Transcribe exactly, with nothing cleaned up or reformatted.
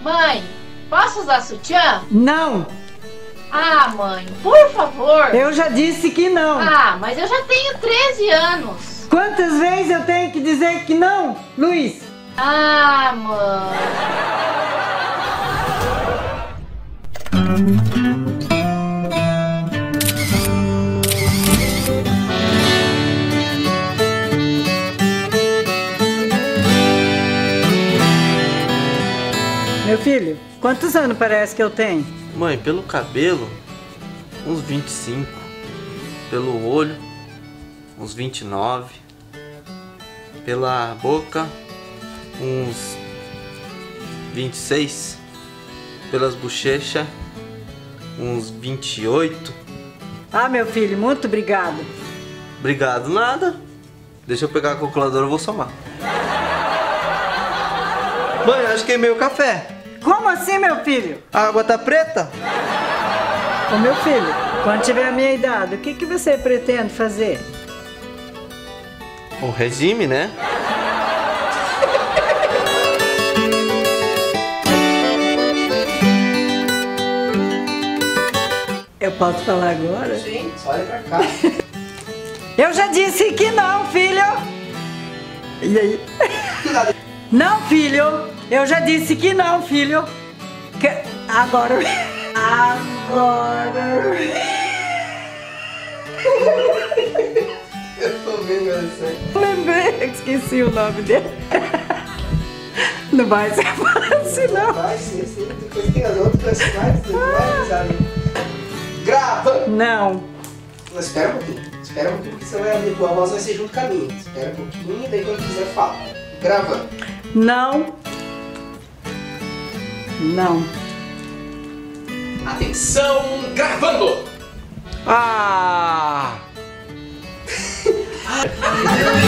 Mãe, posso usar sutiã? Não! Ah, mãe, por favor. Eu já disse que não. Ah, mas eu já tenho treze anos. Quantas vezes eu tenho que dizer que não, Luiz? Ah, mãe. Meu filho, quantos anos parece que eu tenho? Mãe, pelo cabelo, uns vinte e cinco. Pelo olho, uns vinte e nove. Pela boca, uns vinte e seis. Pelas bochechas, uns vinte e oito. Ah, meu filho, muito obrigado. Obrigado, nada. Deixa eu pegar a calculadora, eu vou somar. Mãe, acho que queimei o café. Como assim, meu filho? A água tá preta? Ô, meu filho, quando tiver a minha idade, o que, que você pretende fazer? O regime, né? Eu posso falar agora? Sim, olha pra cá. Eu já disse que não, filho! E aí? Não, filho! Eu já disse que não, filho! Que... Agora... Agora... Eu tô vendo você. Lembrei, esqueci o nome dele. Não vai ser fácil, não. Vai sim, sim. Depois tem as outras que vai, você vai avisar. Grava! Não. Mas espera um pouquinho, espera um pouquinho, porque senão a tua voz vai ser junto com a minha. Espera um pouquinho, daí quando quiser fala. Gravando. Não. Não. Atenção, gravando! Ah!